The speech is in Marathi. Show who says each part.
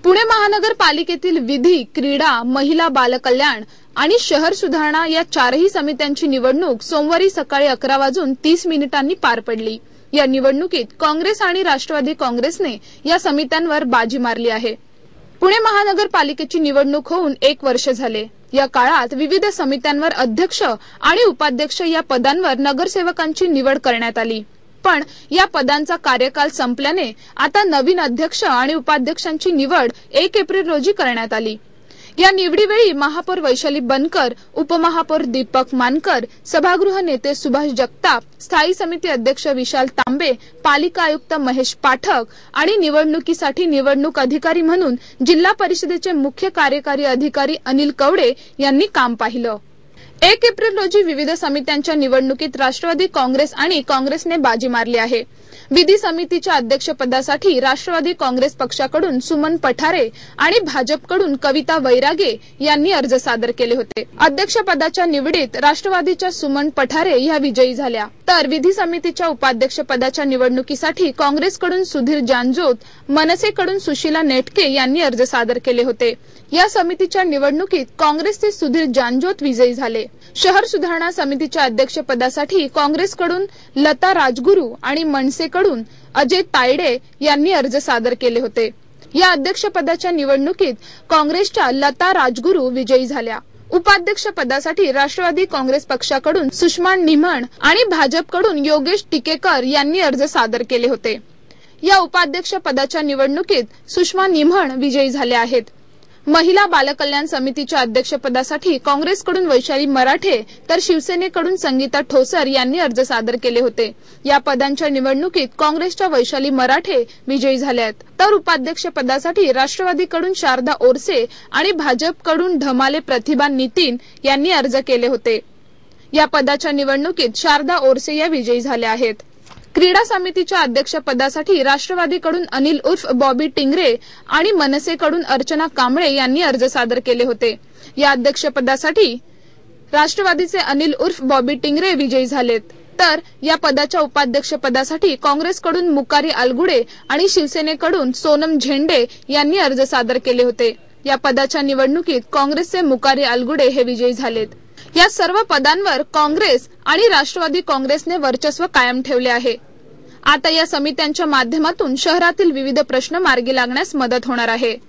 Speaker 1: पुणे महानगरपालिकेतील विधी, क्रीडा, महिला बालकल्याण आणि शहर सुधारणा या चारही समित्यांची निवडणूक सोमवारी सकाळी 11:30 पार पडली। या निवडणुकीत काँग्रेस आणि राष्ट्रवादी काँग्रेसने या समित्यांवर बाजी मारली आहे। पुणे महानगरपालिकेची निवडणूक होऊन 1 वर्ष झाले। या काळात विविध समित्यांवर अध्यक्ष आणि उपाध्यक्ष या पदांवर नगरसेवकांची निवड करण्यात आली। पण या पदांचा कार्यकाल संपल्याने आता नवीन अध्यक्ष आणि उपाध्यक्षांची निवड 1 एप्रिल रोजी करण्यात आली। या निवडीवेळी महापौर वैशाली बनकर, उपमहापौर दीपक मानकर, सभागृह नेते सुभाष जगताप, स्थायी समिती अध्यक्ष विशाल तांबे, पालिका आयुक्त महेश पाठक आणि निवडणुकीसाठी निवडणूक अधिकारी म्हणून जिल्हा परिषदेचे मुख्य कार्यकारी अधिकारी अनिल कवडे यांनी काम पाहिलं। 1 एप्रिल रोजी विविध समित्यांच्या निवडणुकीत राष्ट्रवादी काँग्रेस आणि काँग्रेसने बाजी मारली आहे। विधी समितीच्या अध्यक्षपदासाठी राष्ट्रवादी काँग्रेस पक्षाकडून सुमन पठारे आणि भाजपकडून कविता वैरागे यांनी अर्ज सादर केले होते। अध्यक्षपदाच्या निवडीत राष्ट्रवादीच्या सुमन पठारे ह्या विजयी झाल्या, तर विधी समितीच्या उपाध्यक्षपदाच्या निवडणुकीसाठी काँग्रेसकडून सुधीर जानजोत, मनसेकडून सुशीला नेटके यांनी अर्ज सादर केले होते। या समितीच्या निवडणुकीत काँग्रेसचे सुधीर जानजोत विजयी झाले। शहर सुधारणा समितीच्या अध्यक्षपदासाठी काँग्रेसकडून लता राजगुरू आणि मनसेकडून अजय तायडे यांनी अर्ज सादर केले होते। या अध्यक्षपदाच्या निवडणुकीत काँग्रेसच्या लता राजगुरू विजयी झाल्या। उपाध्यक्षपदासाठी राष्ट्रवादी काँग्रेस पक्षाकडून सुषमा निमण आणि भाजपकडून योगेश टिकेकर यांनी अर्ज सादर केले होते। या उपाध्यक्षपदाच्या निवडणुकीत सुषमा निमण विजयी झाल्या आहेत। महिला बालकल्याण समितीच्या अध्यक्षपदासाठी काँग्रेसकडून वैशाली मराठे तर शिवसेनेकडून संगीता ठोसर यांनी अर्ज सादर केले होते। या पदांच्या निवडणुकीत काँग्रेसच्या वैशाली मराठे विजयी झाल्या आहेत, तर उपाध्यक्षपदासाठी राष्ट्रवादीकडून शारदा ओरसे आणि भाजपकडून ढमाले प्रतिभा नितीन यांनी अर्ज केले होते। या पदाच्या निवडणुकीत शारदा ओरसे या विजयी झाल्या आहेत। क्रीडा समितीच्या अध्यक्षपदासाठी राष्ट्रवादीकडून अनिल उर्फ बॉबी टिंगरे आणि मनसेकडून अर्चना कांबळे यांनी अर्ज सादर केले होते। या अध्यक्षपदासाठी राष्ट्रवादीचे अनिल उर्फ बॉबी टिंगरे विजयी झालेत, तर या पदाच्या उपाध्यक्षपदासाठी काँग्रेसकडून मुकारी अलगुडे आणि शिवसेनेकडून सोनम झेंडे यांनी अर्ज सादर केले होते। या पदाच्या निवडणुकीत काँग्रेसचे मुकारी अलगुडे हे विजयी झालेत। या सर्व पदांवर काँग्रेस आणि राष्ट्रवादी काँग्रेसने वर्चस्व कायम ठेवले आहे। आता या समित्यांच्या माध्यमातून शहरातील विविध प्रश्न मार्गी लागण्यास मदत होणार आहे।